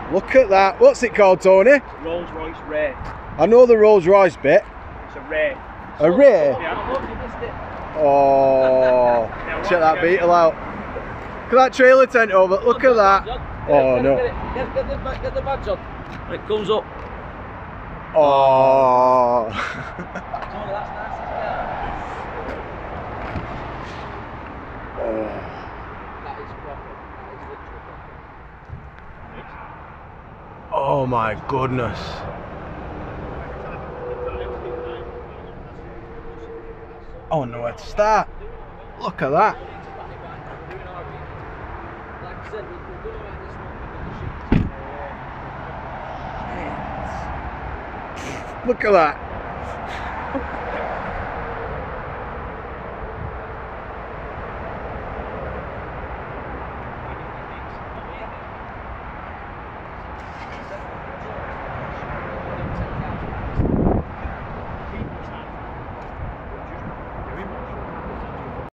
Look at that. What's it called, Tony? Rolls Royce Wraith. I know the Rolls Royce bit. It's a Wraith. A Wraith? Yeah. Oh, check that beetle out. Look at that trailer tent over. Look at that. Oh no. Get the badge on. When it comes up. Oh. Oh my goodness. I don't know where to start. Look at that. Look at that.